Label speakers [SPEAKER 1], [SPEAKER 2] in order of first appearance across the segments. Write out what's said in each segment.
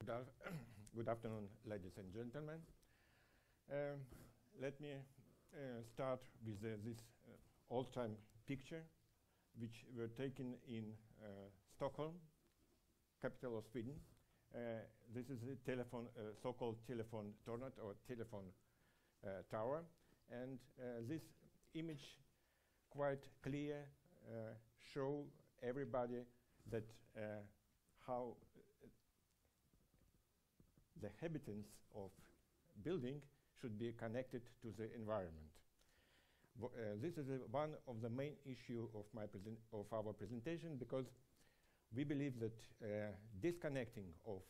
[SPEAKER 1] Good afternoon, ladies and gentlemen. Let me start with this old-time picture, which were taken in Stockholm, capital of Sweden. This is a telephone, so-called telephone tornet or telephone tower, and this image quite clear show everybody that how the inhabitants of building should be connected to the environment. This is one of the main issue of our presentation, because we believe that disconnecting of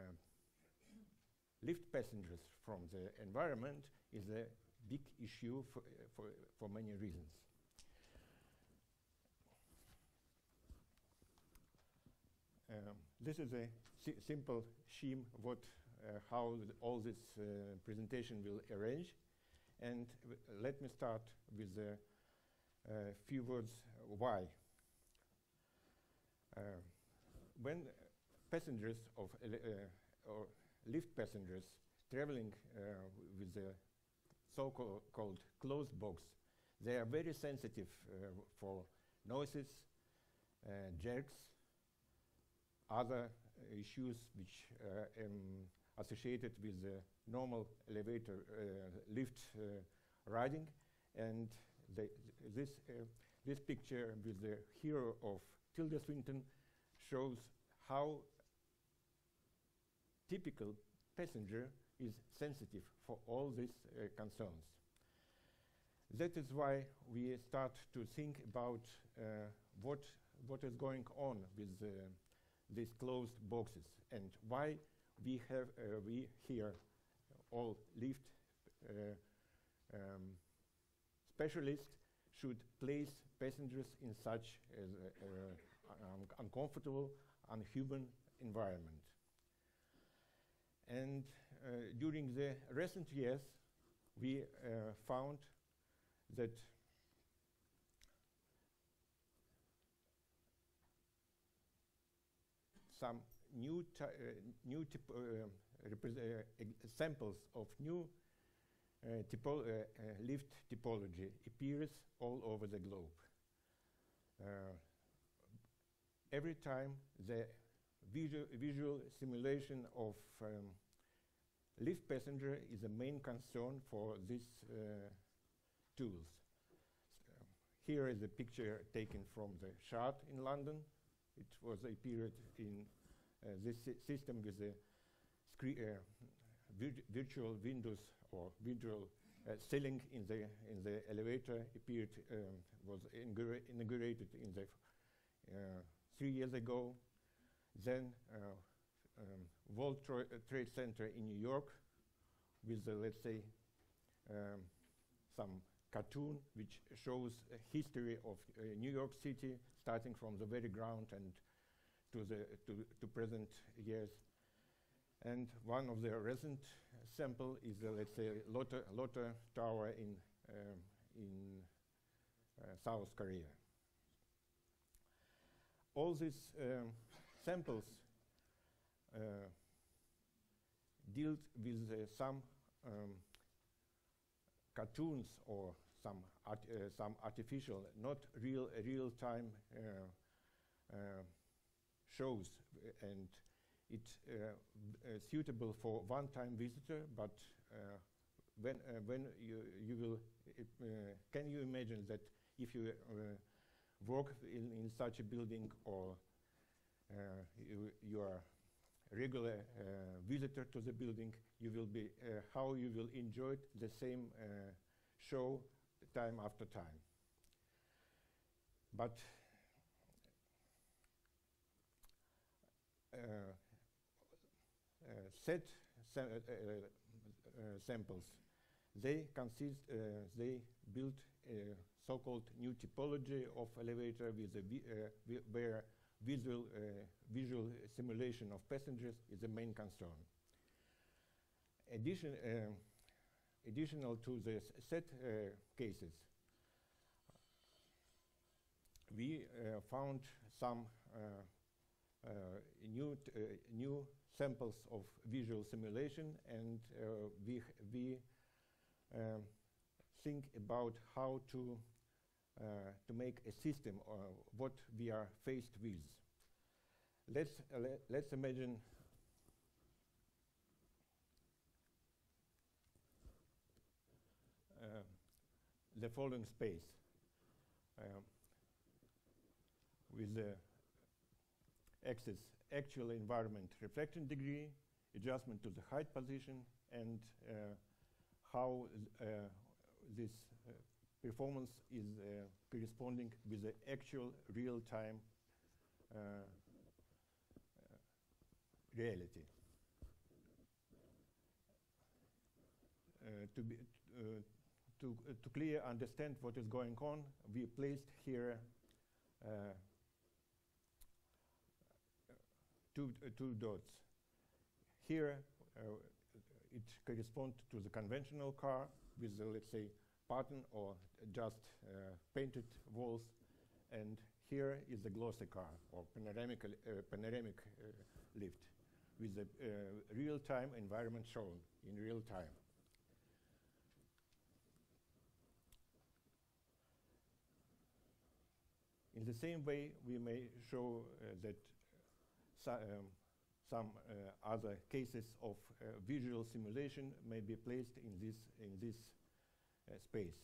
[SPEAKER 1] lift passengers from the environment is a big issue for many reasons. This is a simple scheme how all this presentation will arrange, and let me start with a few words why. When passengers or lift passengers traveling with the so-called closed box, they are very sensitive for noises, jerks, other issues which are associated with the normal elevator lift riding, and this picture with the hero of Tilda Swinton shows how typical passenger is sensitive for all these concerns. That is why we start to think about what is going on with these closed boxes, and why we here all lift specialists should place passengers in such uncomfortable, unhuman environment. And during the recent years, we found that some new samples of new lift typology appears all over the globe. Every time the visual simulation of lift passenger is a main concern for these tools. Here is a picture taken from the Shard in London. It was a period in this system with the virtual windows or virtual ceiling in the elevator appeared, was inaugurated in the 3 years ago. Then World Trade Center in New York with the, let's say, some cartoon which shows a history of New York City, starting from the very ground and to present years. And one of the recent sample is the, let's say, Lotte Tower in South Korea. All these samples deal with some cartoons or some artificial, not real-time shows, and it's suitable for one-time visitor. But when you will, can you imagine that if you work in such a building, or you are a regular visitor to the building, you will be how you will enjoy the same show time after time. But samples, they build a so-called new typology of elevator with where visual simulation of passengers is the main concern. Additional to the set cases, we found some new samples of visual simulation, and we think about how to make a system what we are faced with. Let's imagine the following space with the axis actual environment reflection degree, adjustment to the height position, and how this performance is corresponding with the actual real-time reality. To clearly understand what is going on, we placed here two dots. Here, it corresponds to the conventional car with, let's say, pattern or just painted walls, and here is the glossy car or panoramic lift with the real-time environment shown in real time. In the same way, we may show that some other cases of visual simulation may be placed in this space.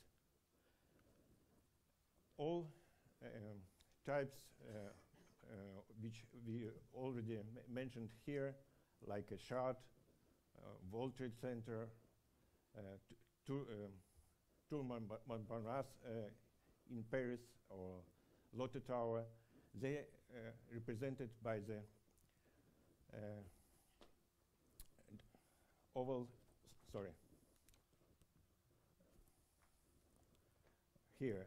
[SPEAKER 1] All types which we already mentioned here, like a shard, World Trade Center, Tour Montparnasse in Paris, or Lotte Tower, they represented by the oval, sorry, here.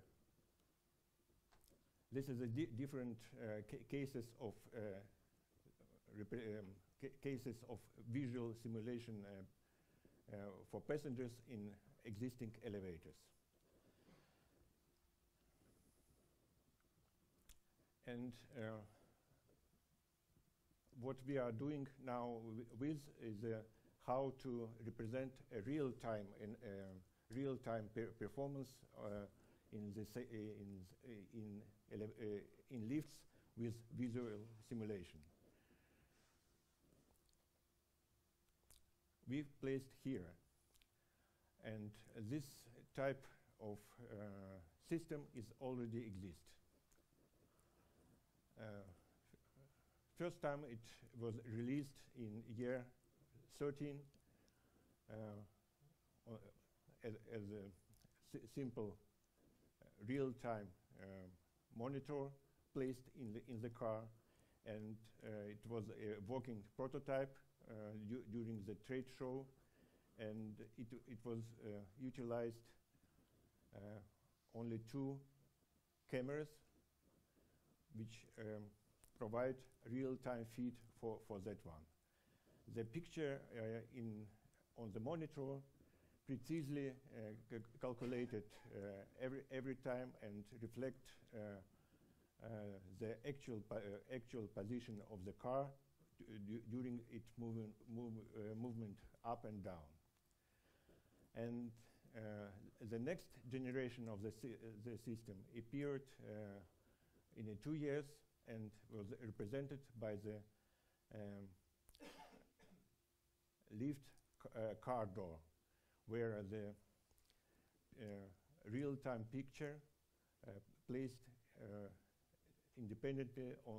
[SPEAKER 1] This is a different cases of cases of visual simulation for passengers in existing elevators. And what we are doing now with is how to represent a real-time performance in lifts with visual simulation. We've placed here, and this type of system is already exist. First time it was released in year 13 as a simple real-time monitor placed in the car, and it was a working prototype during the trade show, and it was utilized only 2 cameras which provide real-time feed for that one. The picture on the monitor precisely calculated every time and reflect the actual position of the car during its movement up and down. And the next generation of the system appeared in 2 years and was represented by the lift car door, where the real-time picture placed independently on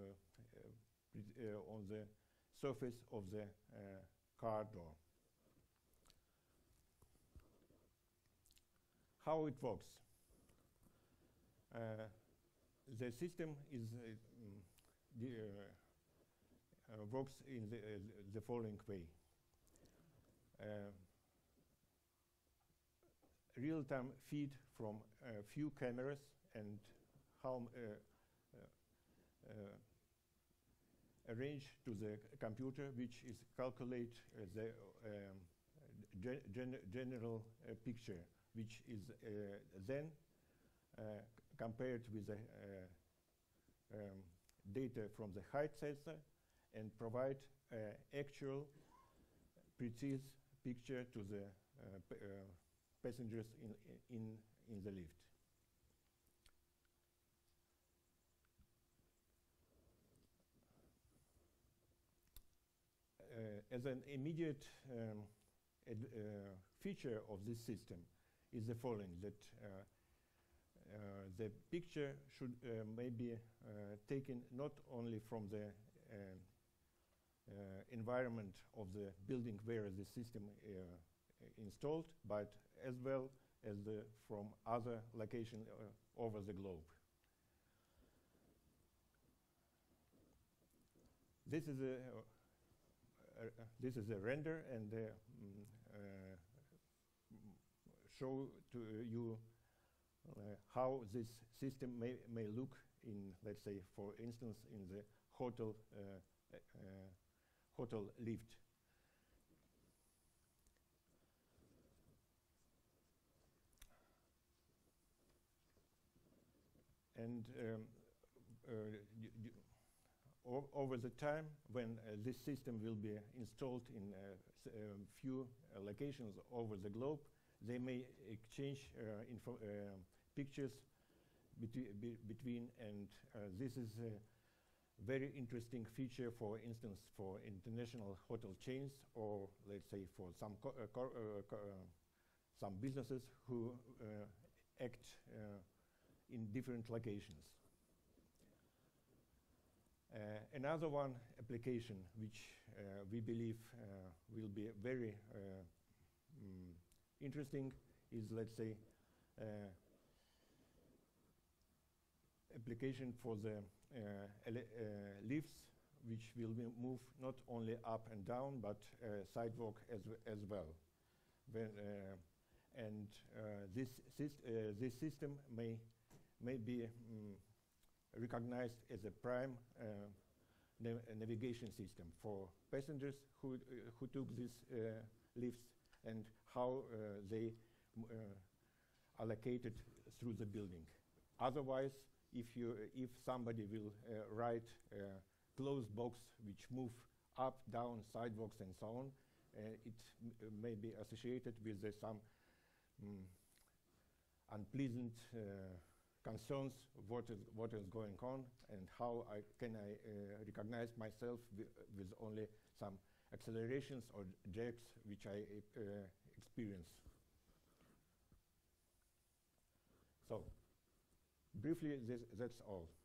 [SPEAKER 1] the surface of the car door. How it works? The system is works in the following way. Real-time feed from a few cameras and how arranged to the computer, which is calculate the general picture, which is then compared with the data from the height sensor and provide actual, precise picture to the passengers in the lift. As an immediate feature of this system is the following, that the picture should may be taken not only from the environment of the building where the system installed, but as well as from other locations over the globe. This is a render, and show to you how this system may look in, let's say, for instance, in the hotel lift. And over the time, when this system will be installed in few locations over the globe, they may exchange pictures between, and this is a very interesting feature, for instance, for international hotel chains, or let's say for some some businesses who act in different locations. Another one application which we believe will be very interesting is, let's say, application for the lifts, which will move not only up and down, but sidewalk as well. And this system may be recognized as a prime navigation system for passengers who took these lifts, and how they allocated through the building. Otherwise, if somebody will write a closed box which move up, down, sidewalks, and so on, it may be associated with some unpleasant concerns what is going on, and how can I recognize myself with only some accelerations or jerks which I experience. So briefly, that's all.